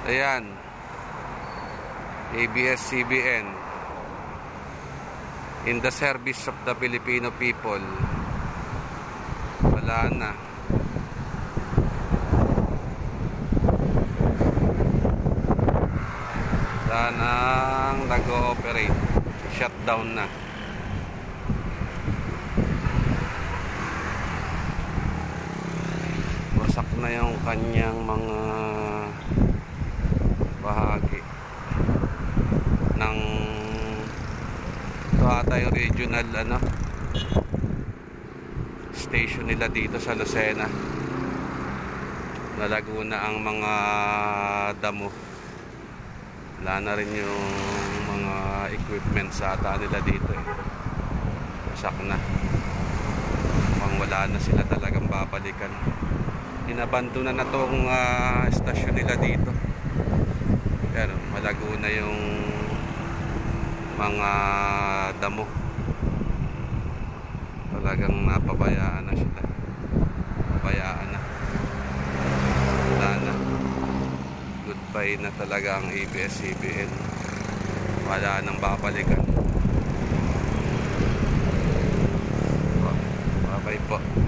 Ayan, ABS-CBN, in the service of the Filipino people. Wala na. Wala nang nag-ooperate. Shutdown na. Wasak na yung kanyang mga bahagi ng ito ata yung regional station nila dito sa Lucena. Nalago na ang mga damo. Wala na rin yung mga equipment sa ata nila dito wasak na. Mukhang wala na sila talagang babalikan. Inabandona na tong estasyon nila dito. Pero malago na yung mga damo. Talagang napabayaan na sila. Pabayaan na. Wala na. Goodbye na talaga ang ABS-CBN. Wala nang babalikan. Bye-bye po.